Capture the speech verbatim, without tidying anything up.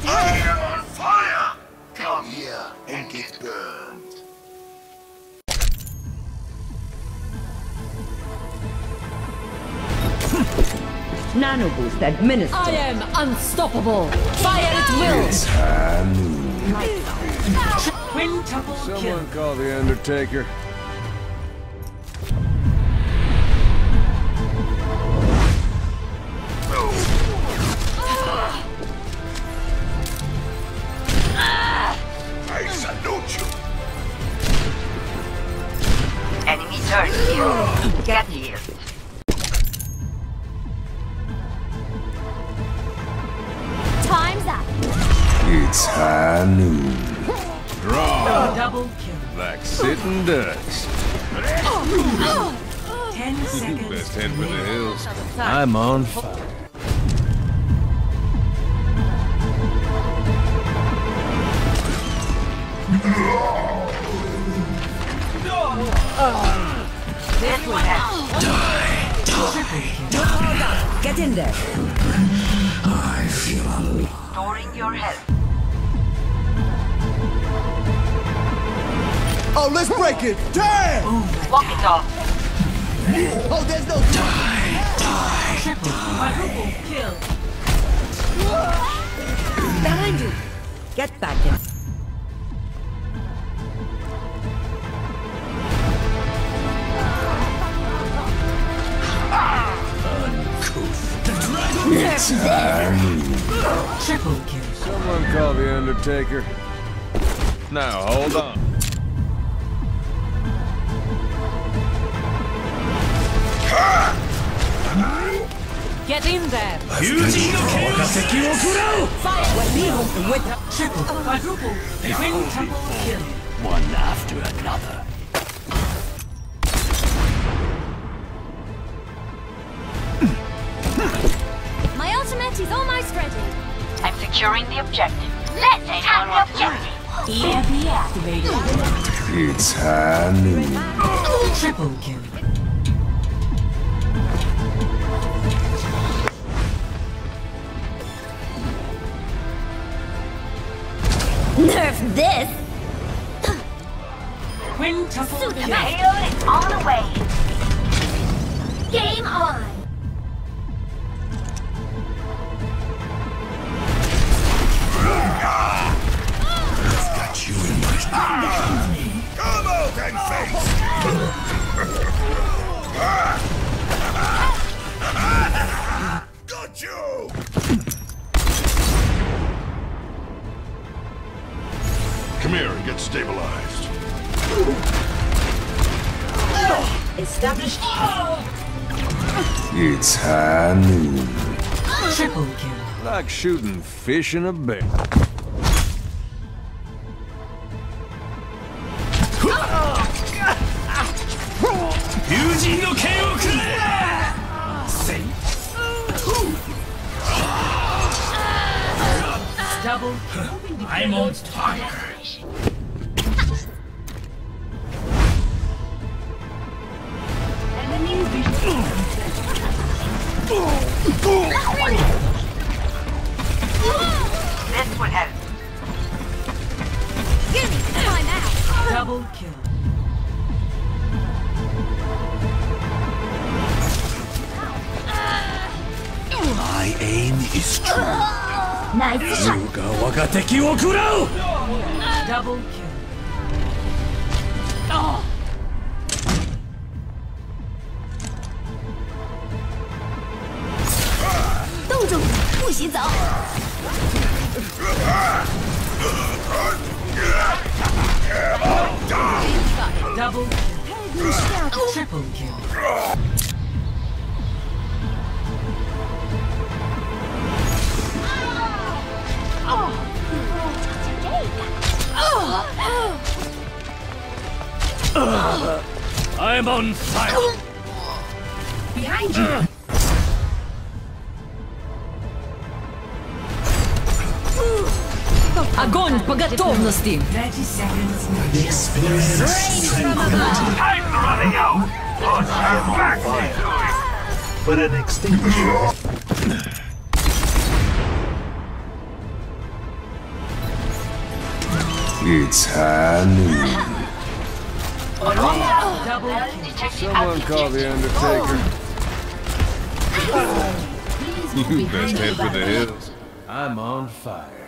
I am on fire! Come here and get burned. Nano boost administered. I am unstoppable. Fire at will. It's high noon. Quintuple Someone kill. call the Undertaker. I salute you. Enemy turret here. Get here. Time's up. It's high noon. Draw. Double kill. Like sitting ducks. Ten seconds. Best head for the hills. I'm I'm on fire. This will help. Get in there. I feel alive. Storing your health. Oh, let's break it! Damn! Walk it off. Oh, there's no Quadruple kill. Behind you. Get back in. It's high noon. Triple kill. Someone call the Undertaker. Now, hold on. Get in there. Fire with me with Triple. Quadruple. Quintuple kill. one after another. My ultimate is almost ready. I'm securing the objective. Let's attack the objective. E M P activated. It's high noon. Triple kill. Nerf this. Quintuple Suit kill. them out. Payload is on the way. Game on. Got you in my... Come out and face! Got you! Come here and get stabilized. Established. It's high noon. Triple kill. Like shooting fish in a bay. Double kill. I'm on fire. This will help. Give me time out. Double kill. My aim is true. Nice shot. Double kill. 冻住，不许走。 Double kill. Triple kill. I'm on fire. Behind you. Огонь по готовности. Experience Time's running out! Put her back into it! but an extinguisher. It's high noon. Someone call the Undertaker. You best head for the hills. I'm on fire.